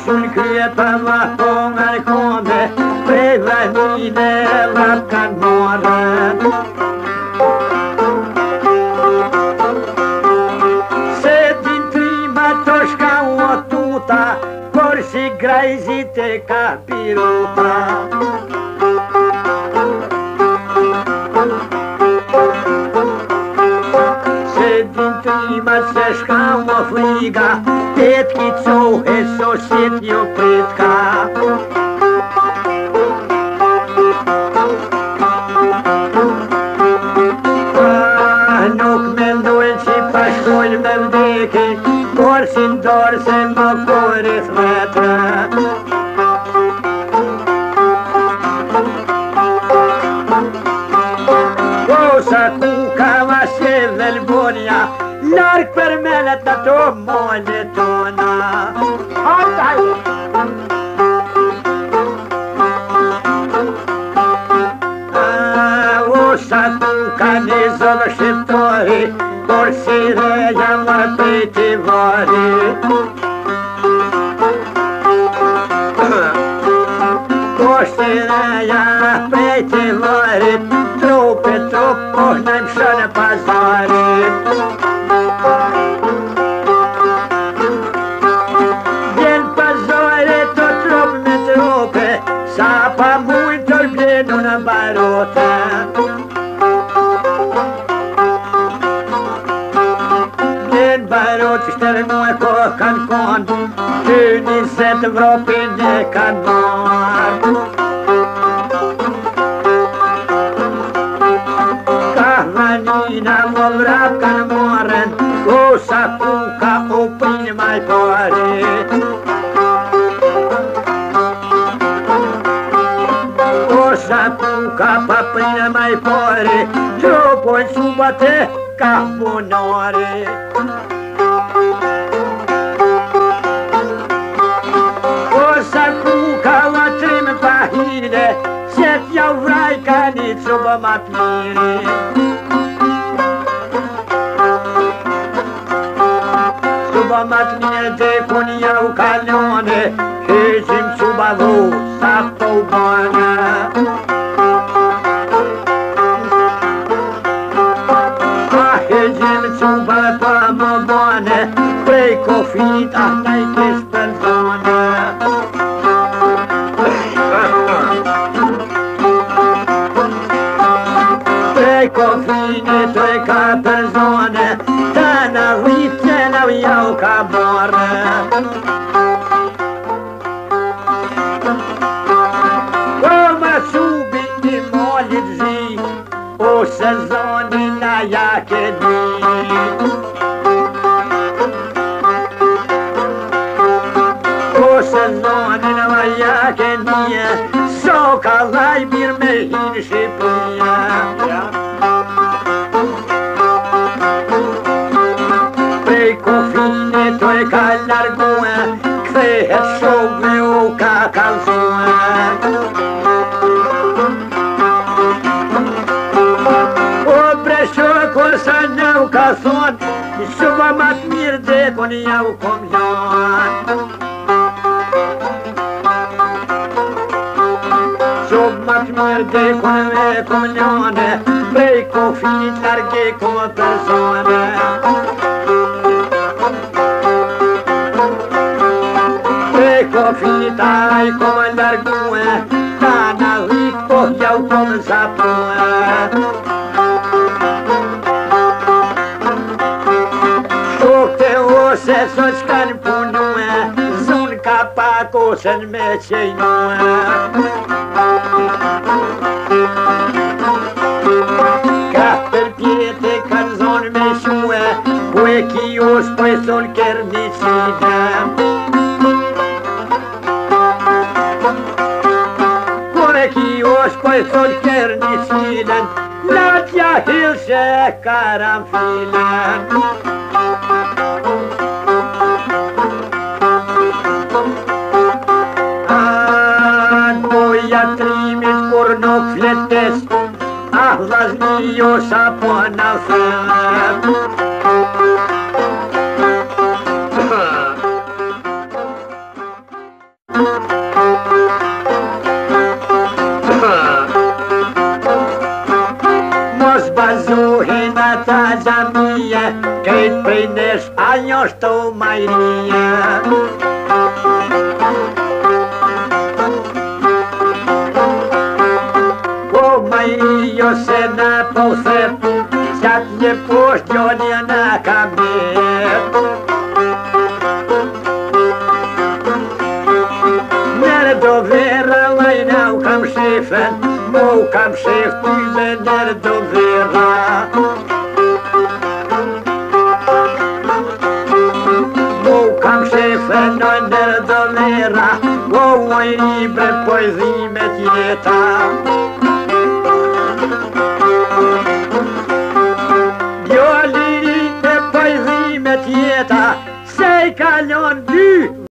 Moșul Crietama Pongar Come Prevenire la Canora Se din prima toșca o tuta Corsi graizite ca piruta Se din prima se-șca o friga Petchițou e sosit eu pretca Nuc meu dulce pașcul meu veche Dorsi-n dorse mă coresc metră Cosa cuca va se vergogna Larg per me la tato monetona Cosa cuca ne zolșeptori Porsireia mă petivari Porsireia petivari Trupe, trup, pohnem și ne pazare Din pazare tot trup me trupe Sapa multor prin una barotă Din barot ștermue cu cancon Și din set vreo pine canor Cavanina mă vrea că-n moren O sacuca o prin mai pare O sacuca pa prin mai pare Tropoi subate ca bunoare O sacuca la trim pahine Se-ți iau vrai ca nici o bă matmire Suba matmire de pun iau calione Și zim suba vu sapou boană Și zim suba pămă boană Prei cofit asta-i chis persoană Cofine, trei ca persoane Te-n-a uit, te-n-au iau ca moară O mă subi din molit zi O sezoni na iache di O sezoni na iache die So ca lai birmehin și pâia Cofine, toi ca largoa Cvehet șogleu ca calzoa O breșocul să ne-au ca son Și vă mă admir de cum iau comion Și mă admir de cum e comione Vrei cofine larghe cu o persoană Cofita ai come largue, Tana ricco iau come sapue Șocte o se soțcan punue Zun capaco să-n mecei nue Ca per piete can zon meșue Uechios păi sunt chernicide Os păi sunt chernicide Nadia hilse caranfile Voia trimis pornoc fletesc Ah, las-mi-o sapona fel prej nesh ajo shto majrinje. O majrinjo se na posep, qat një posht gjonje na kabet. Nere do vera lajna u kam shefen, mo u kam shef ty me nere do vera. Kam shefen në nërë do vera, o moj libre poezimet jeta. Jo lirit e poezimet jeta, se i kalon dy